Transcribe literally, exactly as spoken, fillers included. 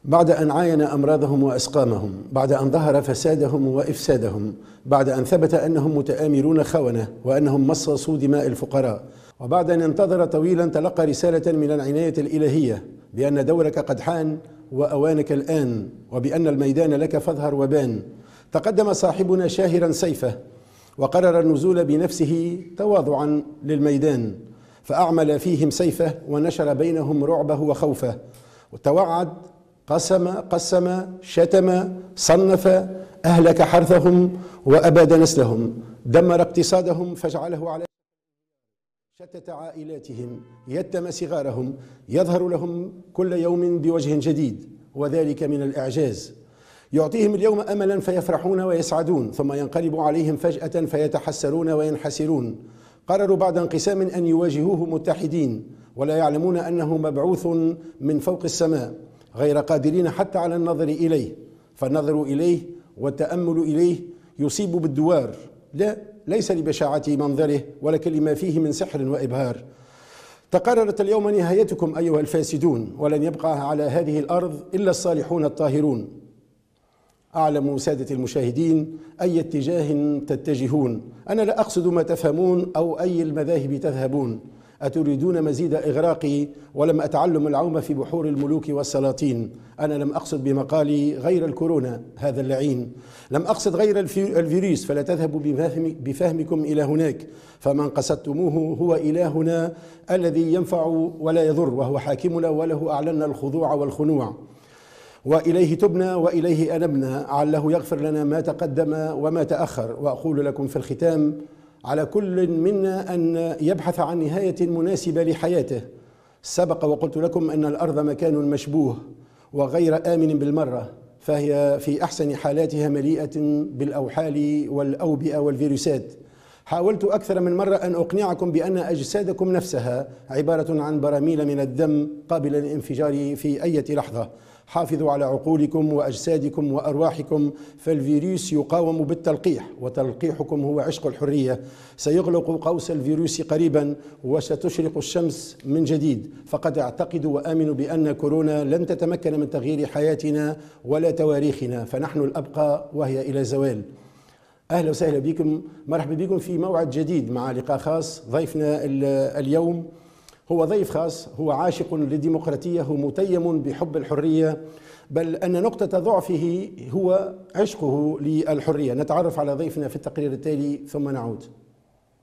بعد أن عاين أمراضهم وأسقامهم، بعد أن ظهر فسادهم وإفسادهم، بعد أن ثبت أنهم متآمرون خونة وأنهم مصاصو دماء الفقراء، وبعد أن انتظر طويلا تلقى رسالة من العناية الإلهية بأن دورك قد حان وأوانك الآن، وبأن الميدان لك فاظهر وبان. تقدم صاحبنا شاهرا سيفه وقرر النزول بنفسه تواضعا للميدان، فأعمل فيهم سيفه ونشر بينهم رعبه وخوفه، وتوعد، قسم قسم شتم صنف، أهلك حرثهم وأباد نسلهم، دمر اقتصادهم فاجعله على شتت عائلاتهم، يتم صغارهم، يظهر لهم كل يوم بوجه جديد، وذلك من الإعجاز. يعطيهم اليوم أملا فيفرحون ويسعدون، ثم ينقلب عليهم فجأة فيتحسرون وينحسرون. قرروا بعد انقسام أن يواجهوه متحدين، ولا يعلمون أنه مبعوث من فوق السماء، غير قادرين حتى على النظر إليه، فالنظر إليه والتأمل إليه يصيب بالدوار، لا ليس لبشاعة منظره ولكن لما فيه من سحر وإبهار. تقررت اليوم نهايتكم أيها الفاسدون، ولن يبقى على هذه الأرض إلا الصالحون الطاهرون. أعلم سادة المشاهدين أي اتجاه تتجهون، أنا لا أقصد ما تفهمون أو أي المذاهب تذهبون. أتريدون مزيد إغراقي ولم أتعلم العوم في بحور الملوك والسلاطين. أنا لم أقصد بمقالي غير الكورونا هذا اللعين، لم أقصد غير الفيروس، فلا تذهبوا بفهم بفهمكم إلى هناك، فمن قصدتموه هو إلهنا الذي ينفع ولا يضر، وهو حاكمنا وله أعلنا الخضوع والخنوع، وإليه تبنا وإليه أنبنا، عله يغفر لنا ما تقدم وما تأخر. وأقول لكم في الختام، على كل منا أن يبحث عن نهاية مناسبة لحياته. سبق وقلت لكم أن الأرض مكان مشبوه وغير آمن بالمرة، فهي في أحسن حالاتها مليئة بالأوحال والأوبئة والفيروسات. حاولت أكثر من مرة أن أقنعكم بأن أجسادكم نفسها عبارة عن براميل من الدم قابلة للانفجار في أي لحظة. حافظوا على عقولكم وأجسادكم وأرواحكم، فالفيروس يقاوم بالتلقيح، وتلقيحكم هو عشق الحرية. سيغلق قوس الفيروس قريبا وستشرق الشمس من جديد، فقد اعتقدوا وآمنوا بأن كورونا لن تتمكن من تغيير حياتنا ولا تواريخنا، فنحن الأبقى وهي إلى زوال. أهلا وسهلا بكم، مرحبا بكم في موعد جديد مع لقاء خاص. ضيفنا اليوم هو ضيف خاص، هو عاشق للديمقراطية، هو متيم بحب الحرية، بل أن نقطة ضعفه هو عشقه للحرية. نتعرف على ضيفنا في التقرير التالي ثم نعود.